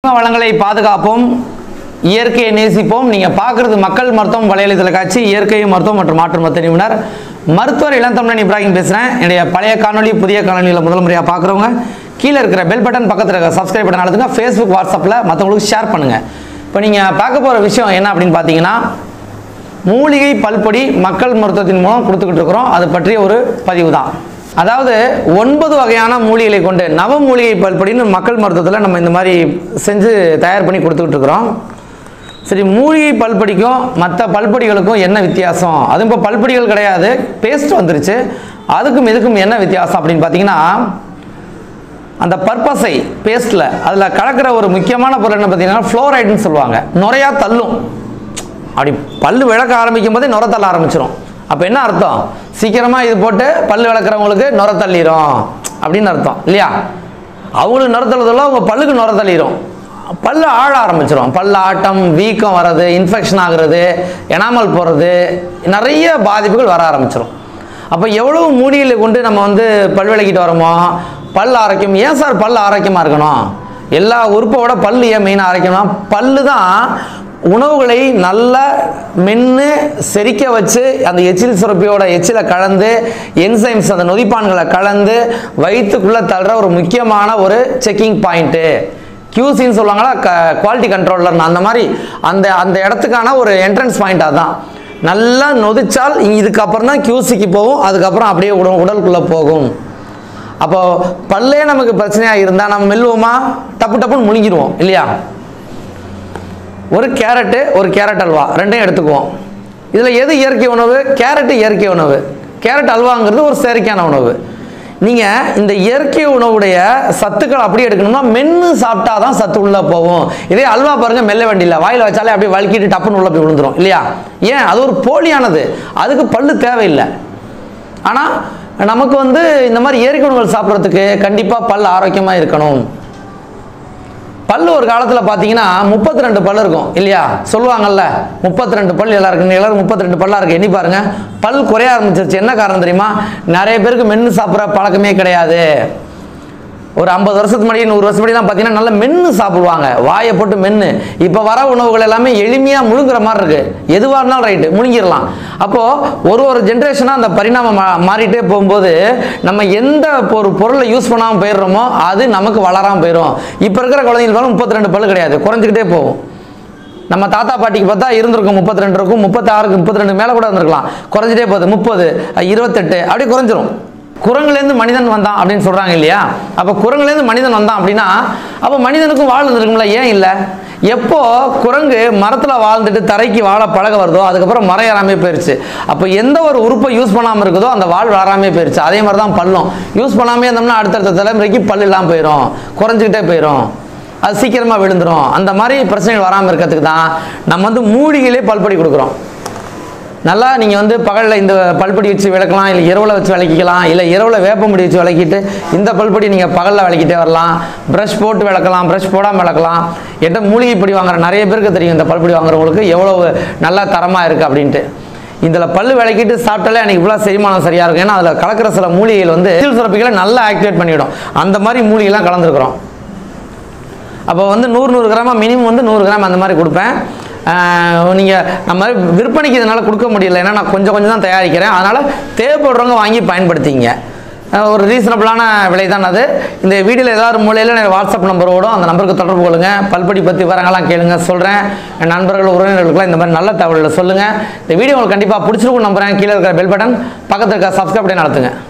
வளங்களை பாதுகாப்போம், இயற்கையை நேசிப்போம். நீங்கள் பார்க்குறது மக்கள் மருத்துவம் வலையொலி தொலைக்காட்சி, இயற்கை மருத்துவம் மற்றும் மாற்று மருத்துவ நிபுணர் மருத்துவர் இளந்தமிழன் இப்ராஹிம் பேசுகிறேன். என்னுடைய பழைய காணொலி புதிய காணொலியில் முதல் முறையாக பார்க்குறவங்க கீழே இருக்கிற பெல் பட்டன் பக்கத்தில் இருக்கிற சப்ஸ்கிரைப் பட்டன் அழுத்துங்க. ஃபேஸ்புக் வாட்ஸ்அப்பில் மற்றவங்களுக்கு ஷேர் பண்ணுங்கள். இப்போ நீங்கள் பார்க்க போகிற விஷயம் என்ன அப்படின்னு பார்த்தீங்கன்னா, மூலிகை பல்பொடி மக்கள் மருத்துவத்தின் மூலம் கொடுத்துக்கிட்டு இருக்கிறோம். அது பற்றிய ஒரு பதிவு தான். அதாவது 9 வகையான மூலிகளை கொண்டு நவ மூலிகை பல்பொடின்னு மக்கள் மருத்துவத்தில் நம்ம இந்த மாதிரி செஞ்சு தயார் பண்ணி கொடுத்துக்கிட்டு இருக்கிறோம். சரி, மூலிகை பல்பொடிக்கும் மற்ற பல்பொடிகளுக்கும் என்ன வித்தியாசம்? அது இப்போ பல்பொடிகள் கிடையாது, பேஸ்ட் வந்துருச்சு. அதுக்கும் இதுக்கும் என்ன வித்தியாசம் அப்படின்னு பார்த்தீங்கன்னா, அந்த பர்பஸை பேஸ்ட்டில் அதில் கலக்கிற ஒரு முக்கியமான பொருள் என்ன பார்த்தீங்கன்னா ஃப்ளோரைடுன்னு சொல்லுவாங்க. நுரையா தள்ளும். அப்படி பல்லு விளக்க ஆரம்பிக்கும் போதே நுரை தள்ள ஆரம்பிச்சிடும். அப்போ என்ன அர்த்தம்? சீக்கிரமாக இது போட்டு பல்லு விளக்குறவங்களுக்கு நுரை தள்ளிடும் அப்படின்னு அர்த்தம் இல்லையா? அவங்களுக்கு நுரை தள்ளுறதுல அவங்க பல்லுக்கு நுரை தள்ளிடும், பல்லு ஆழ ஆரம்பிச்சிடும். பல்லு ஆட்டம், வீக்கம் வர்றது, இன்ஃபெக்ஷன் ஆகுறது, எனாமல் போகிறது, நிறைய பாதிப்புகள் வர ஆரம்பிச்சிடும். அப்போ எவ்வளவு மூலிகளை கொண்டு நம்ம பல் விளக்கிட்டு வரோமோ, பல் ஆரோக்கியம். ஏன் சார் பல் ஆரோக்கியமாக இருக்கணும்? எல்லா உறுப்போட பல்லு ஏன் மெயினாக ஆரோக்கியம்னா, பல்லு தான் உணவுகளை நல்லா மென்று செரிக்க வச்சு அந்த எச்சில் சுரப்பியோட எச்சிலை கலந்து என்சைம்ஸ் அந்த நொதிப்பான்களை கலந்து வயிற்றுக்குள்ளே தள்ளுற ஒரு முக்கியமான ஒரு செக்கிங் பாயிண்ட்டு. கியூசின்னு சொல்லுவாங்களா, குவாலிட்டி கண்ட்ரோலர். அந்த மாதிரி அந்த இடத்துக்கான ஒரு என்ட்ரன்ஸ் பாயிண்ட். அதுதான் நல்லா நொதிச்சால் இதுக்கப்புறம் தான் கியூசிக்கு போகும், அதுக்கப்புறம் அப்படியே உடலுக்குள்ளே போகும். அப்போ பல்லே நமக்கு பிரச்சனையாக இருந்தால் நம்ம மெல்லுவோமா? டப்பு டப்புன்னு முழுங்கிடுவோம் இல்லையா? ஒரு கேரட் அல்வா ரெண்டையும் எடுத்துக்குவோம். இதில் எது இயற்கை உணவு? கேரட்டு இயற்கை உணவு. கேரட் அல்வாங்கிறது ஒரு செயற்கையான உணவு. நீங்கள் இந்த இயற்கை உணவுடைய சத்துக்கள் அப்படியே எடுக்கணும்னா மென்று சாப்பிட்டா தான் சத்து உள்ளே போகும். இதே அல்வா பாருங்கள், மெல்ல வேண்டியில்லை, வாயில் வச்சாலே அப்படியே வலிக்கிட்டு டப்புன்னு உள்ளே போய் விழுந்துடும் இல்லையா? ஏன்? அது ஒரு போலியானது, அதுக்கு பல்லு தேவையில்லை. ஆனால் நமக்கு இந்த மாதிரி இயற்கை உணவுகள் சாப்பிட்றதுக்கு கண்டிப்பாக பல் ஆரோக்கியமாக இருக்கணும். பல் ஒரு காலத்தில் பார்த்தீங்கன்னா 32 பல் இருக்கும் இல்லையா? சொல்லுவாங்கல்ல, 32 பல் எல்லாருக்கும். எல்லாரும் 32 பல்லாக இருக்குது. எண்ணி பாருங்க, பல் குறைய ஆரம்பிச்சிருச்சு. என்ன காரணம் தெரியுமா? நிறைய பேருக்கு மென்று சாப்பிட்ற பழக்கமே கிடையாது. ஒரு 50 வருஷத்துக்கு முன்னாடி 100 வருஷம் முன்னாடி தான் பார்த்தீங்கன்னா நல்லா மென்று சாப்பிடுவாங்க, வாயை போட்டு மென்று. இப்போ வர உணவுகள் எல்லாமே எளிமையாக முழுங்குற மாதிரி இருக்குது. எதுவாக இருந்தாலும் ரைட்டு, முழுங்கிடலாம். அப்போது ஒரு ஜென்ரேஷனாக அந்த பரிணாமம் மாறிட்டே போகும்போது நம்ம எந்த ஒரு பொருளை யூஸ் பண்ணாமல் போயிடுறோமோ அது நமக்கு வளராமல் போயிடும். இப்போ இருக்கிற குழந்தைங்களுக்கு 32 பல்லு கிடையாது, குறைஞ்சிக்கிட்டே போகும். நம்ம தாத்தா பாட்டிக்கு பார்த்தா இருந்திருக்கும் 32 இருக்கும், 36, 32 மேலே கூட இருந்திருக்கலாம். குறைஞ்சிட்டே போகுது, 30, 28 அப்படியே குறைஞ்சிரும். குரங்குலேருந்து மனிதன் வந்தான் அப்படின்னு சொல்கிறாங்க இல்லையா? அப்போ குரங்குலேருந்து மனிதன் வந்தான் அப்படின்னா அப்போ மனிதனுக்கும் வாழ் இருந்திருக்கும்ல? ஏன் இல்லை? எப்போ குரங்கு மரத்தில் வாழ்ந்துட்டு தரைக்கு வாழ பழக வருதோ அதுக்கப்புறம் மரம் ஏறாமே போயிடுச்சு. அப்போ எந்த ஒரு உறுப்பை யூஸ் பண்ணாமல் இருக்குதோ அந்த வாழ் வளராமே போயிடுச்சு. அதே மாதிரி தான் பல்லும் யூஸ் பண்ணாமே இருந்தோம்னா அடுத்தடுத்த தலைமுறைக்கு பல் இல்லாமல் போயிடும், குறைஞ்சிக்கிட்டே போயிடும், அது சீக்கிரமாக விழுந்துடும். அந்த மாதிரி பிரச்சனைகள் வராமல் இருக்கிறதுக்கு தான் நம்ம மூலிகையிலே பல்பொடி கொடுக்குறோம். நல்லா நீங்கள் பகலில் இந்த பல்பொடி வச்சு விளக்கலாம், இல்லை இரவில் வச்சு விளக்கிக்கலாம், இல்லை இரவில் வேப்பமுடி வச்சு விளக்கிட்டு இந்த பல்பொடி நீங்கள் பகலில் விளக்கிட்டே வரலாம். ப்ரஷ் போட்டு விளக்கலாம், ப்ரஷ் போடாமல் விளக்கலாம். என்கிட்ட மூலிகை பொடி வாங்குற நிறைய பேருக்கு தெரியும், இந்த பல்பொடி வாங்குறவங்களுக்கு எவ்வளோ நல்லா தரமாக இருக்குது அப்படின்ட்டு. இதில் பல்லு விளக்கிட்டு சாப்பிட்டாலே எனக்கு இவ்வளோ செரிமானம் சரியாக இருக்கும். ஏன்னா அதில் கலக்கிற சில மூலிகைகள் எச்சில் சுரப்பிகளை நல்லா ஆக்டிவேட் பண்ணிவிடும். அந்த மாதிரி மூலிகைலாம் கலந்துருக்குறோம். அப்போ 100 கிராமாக மினிமம் 100 கிராம் அந்த மாதிரி கொடுப்பேன். நீங்கள் நம்ம விற்பனைக்கு இதனால் கொடுக்க முடியல, ஏன்னா நான் கொஞ்சம் தான் தயாரிக்கிறேன். அதனால் தேவைப்படுறவங்க வாங்கி பயன்படுத்திங்க. ஒரு ரீசனபிளான விலை தான் அது. இந்த வீடியோவில் ஏதாவது மூலையில் எனக்கு வாட்ஸ்அப் நம்பர் ஓடும், அந்த நம்பருக்கு தொடர்பு கொள்ளுங்க. பல்பொடி பற்றி விவரங்கள்லாம் கேளுங்க, சொல்கிறேன். என் நண்பர்கள் உறவினர்களுக்குலாம் இந்த மாதிரி நல்ல தகவல்களை சொல்லுங்கள். இந்த வீடியோ உங்களுக்கு கண்டிப்பாக பிடிச்சிருக்கும் நம்புகிறேன். கீழே இருக்கிற பெல் பட்டன் பக்கத்தில் இருக்கிற சப்ஸ்கிரைப் பட்டன் அழுத்துங்க.